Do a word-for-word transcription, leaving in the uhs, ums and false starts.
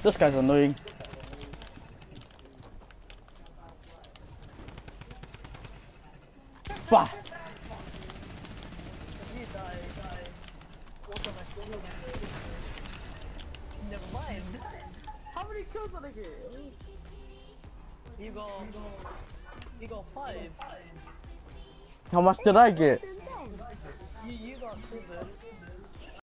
This guy's annoying. Bah! Never mind. How many kills did I get? You go. You go five. How much did I get? You, you got two,